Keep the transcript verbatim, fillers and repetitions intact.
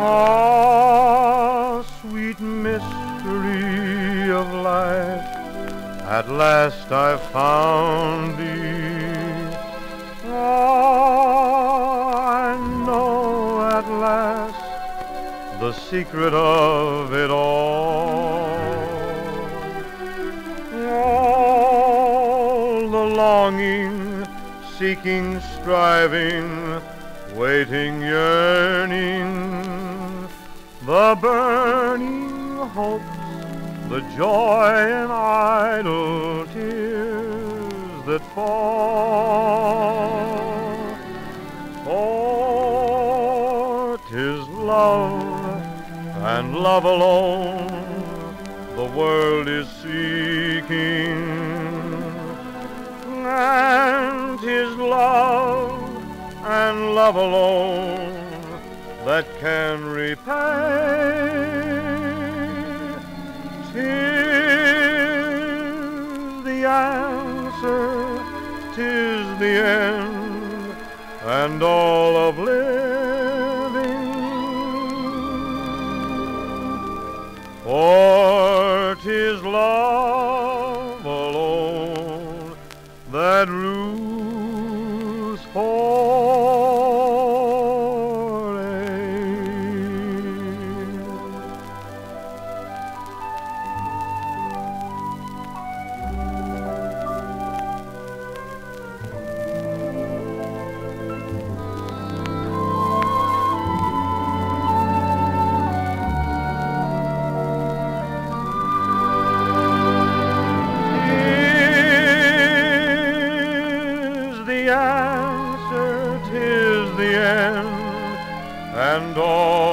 Ah, sweet mystery of life, at last I found thee. Ah, I know at last the secret of it all. All the longing, seeking, striving, waiting, yearning, the burning hopes, the joy and idle tears that fall. For 'tis love and love alone the world is seeking, and 'tis love and love alone that can repay. 'Tis the answer, 'tis the end, and all of living. For 'tis love alone that rules for the answer, 'tis the end, and all